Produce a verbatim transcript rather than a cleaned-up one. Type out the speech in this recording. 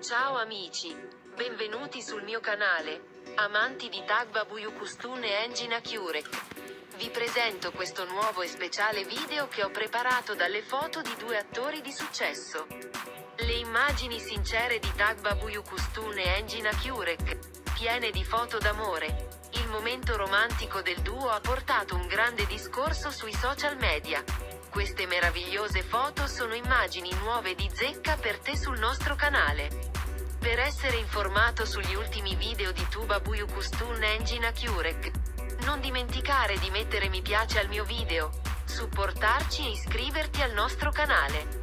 Ciao amici, benvenuti sul mio canale, amanti di Tagba Buyukustun e Engine Curek. Vi presento questo nuovo e speciale video che ho preparato dalle foto di due attori di successo. Le immagini sincere di Tagba Buyukustun e Engine Curek, piene di foto d'amore. Il momento romantico del duo ha portato un grande discorso sui social media. Queste meravigliose foto sono immagini nuove di zecca per te sul nostro canale. Per essere informato sugli ultimi video di Tuba Buyukustun e Engine Curek, non dimenticare di mettere mi piace al mio video, supportarci e iscriverti al nostro canale.